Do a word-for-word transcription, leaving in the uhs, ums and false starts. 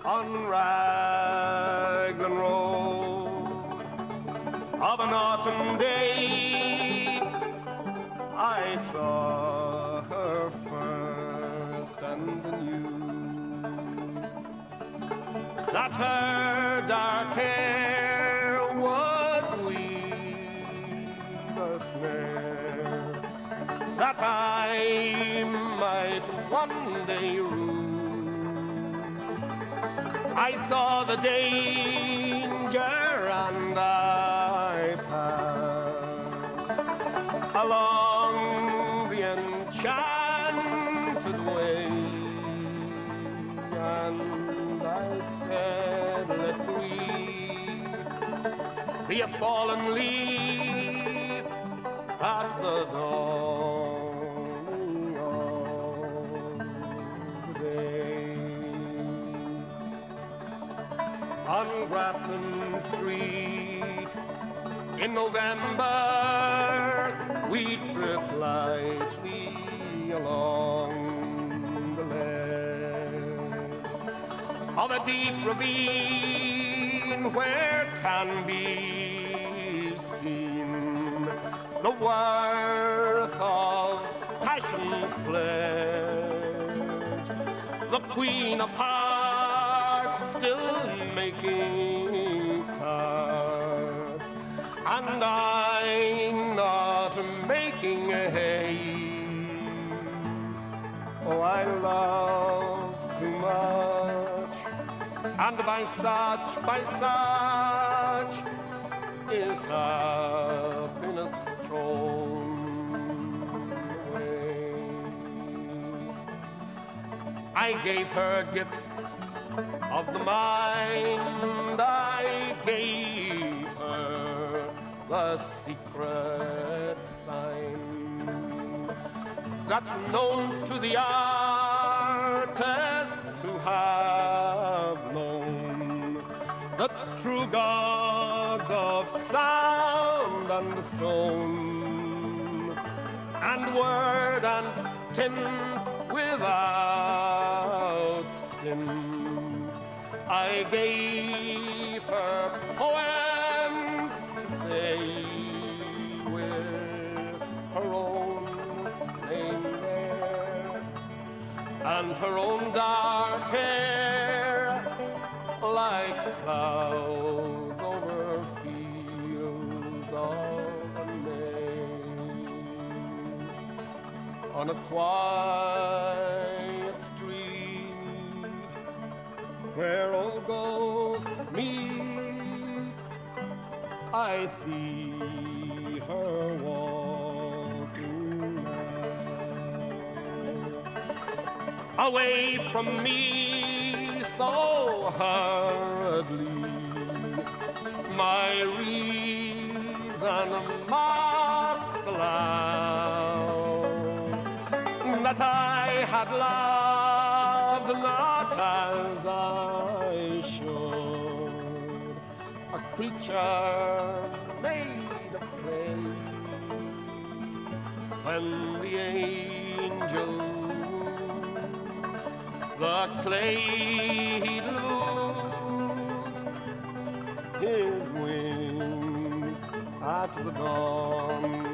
on Raglan Road of an autumn day, I saw her first and knew that her dark hair would weave a snare that I might one day rue. I saw the danger and I passed along the enchanted way, and I said, let grief be a fallen leaf at the dawning of the day. On Grafton Street in November we tripped lightly along the ledge of a deep ravine where can be seen the worth of passion's pledge, the Queen of Hearts still making tarts, and I not making hay. Oh, I loved too much, and by such, by such is happiness thrown away. I gave her gifts of the mind, I gave her the secret sign that's known to the artists who have known the true gods of sound and the stone, and word and tint without stint. I gave her poems to say with her own name there, and her own dark hair like clouds over fields of May. On a quiet street where all ghosts meet, I see her walking now, away from me so hurriedly. My reason must allow that I had loved not as I should, a creature made of clay, when the angels the clay he'd lose his wings at the dawn